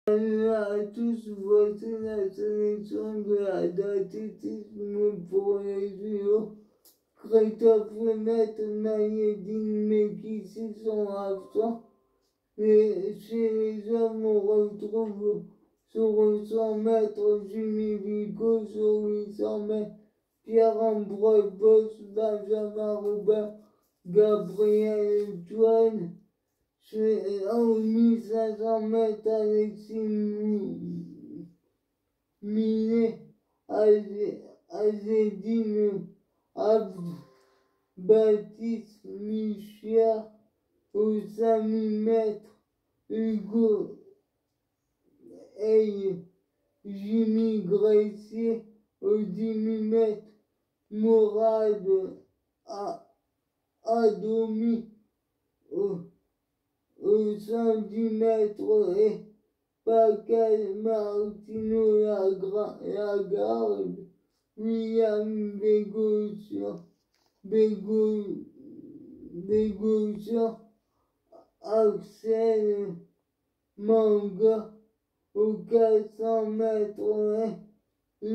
Salut à tous, voici la sélection de l'athlétisme pour les JO. Christophe Lemaitre, Maïeddine Mekki sont absents. Chez les hommes, on retrouve sur 100 mètres Jimmy Vico, sur 800 mètres Pierre-Ambroise Boss, Benjamin Robert, Gabriel Toine. En 1500 mètres, Alexis Millet, Azedine Abd, Baptiste Michiar, aux 5000 mètres, Hugo Hey, Jimmy Gressier, aux 10 000 mètres, Morad Adomi, aux 110 mètres et Pascal Martino Lagarde, William Bégocian, Axel Manga, aux 400 mètres et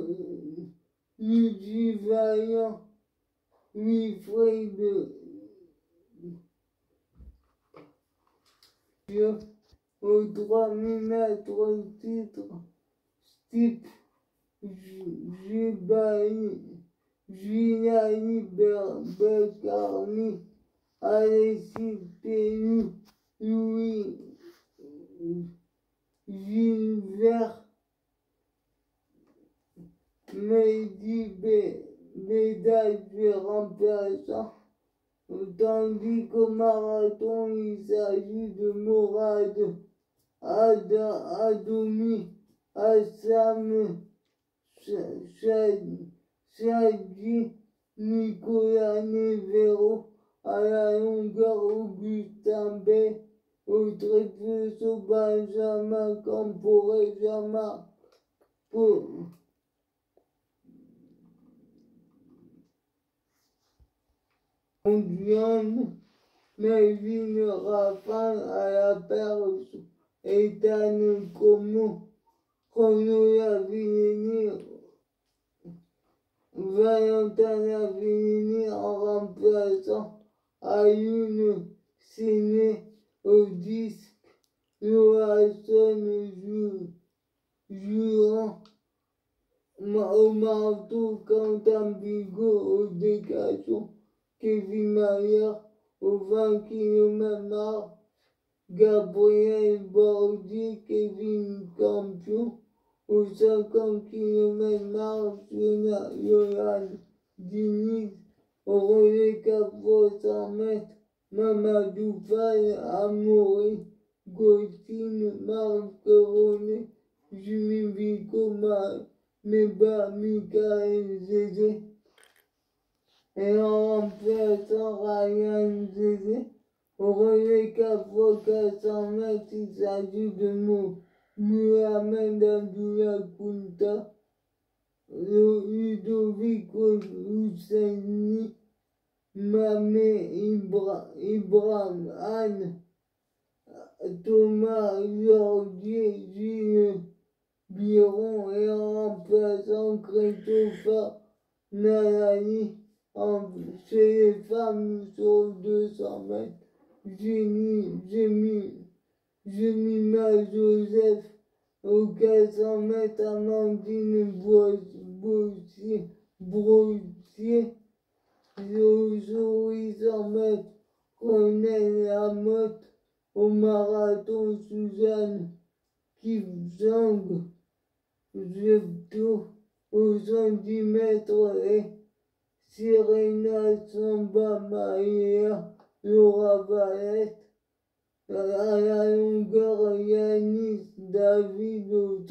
Luigi Vaillant, Wilfried aux 3000 mètres titre, Steve Giuliani Beccarni, Alexis Pénou, Louis Gilbert, Mehdi Bédage remplaçant. Tandis qu'au marathon, il s'agit de Morad Adomi, Assam Chadji, Nicolas Nevero, à la longueur Augustin Bay, au triple saut Benjamin Camporé Jama pour Diane, Melvin Raffin à la perche, Ethan Como, Chrono Lavillenie, Valentin Lavillenie en remplaçant Ayoun Séné au disque, Johansson Juran au marteau, Quentin Bigot au décathlon, Kevin Mayer au 20 km/h, Gabriel Bordier, Kevin Campion au 50 km/h, Johan Diniz au relais 400 mètres, Mamadou Fall, Amaury Gautine, Marc René, Jimmy Vico, Meba Michael Zézé. Et en remplaçant Ryan Zézé, au relais 4x400 mètres, il s'agit de Mohamed Abdullah Kounta, Ludovic Ousseini, Mamé Ibrahim Anne, Thomas Jordier, Gilles Biron, et en remplaçant Christophe Nalani. Chez les femmes sur 200 mètres, Jemima Joseph, aux 400 mètres, Amandine Brossier, aux 800 mètres, Cornel Lamotte, au marathon, Suzanne Kipsang, Jepto, aux 110 mètres et Serena Samba Maïa, Laura Valette, à la longueur Yanis David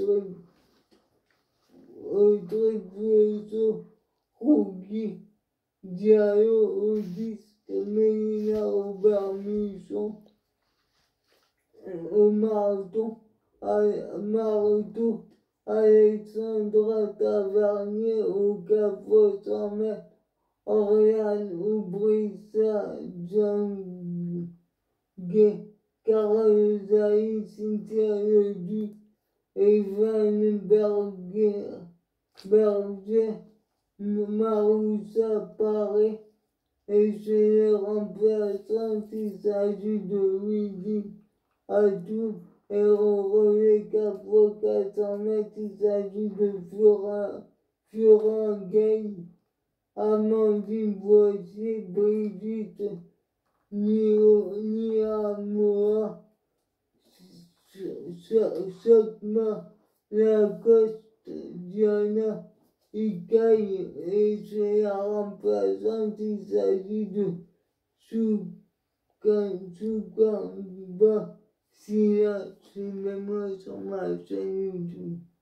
au triple saut, Rougui Diallo au disque, Mélina Robert-Michon au marathon, Alexandra Tavernier au 400 mètres, Oriane Oubrissa Djangé Carole Zaï, Cynthia Ledoux et Van Berger, Maroussa Paré, et chez les remplaçants, il s'agit de Lydie Atout, et au relais 4x400 mètres, il s'agit de Florent Gay, Amandine Boisier, Brigitte Niamoa, Sokma Lacoste, Diana Ikaï, et chez la remplaçante, il s'agit de Soukamba Silla, suivez-moi sur ma chaîne YouTube.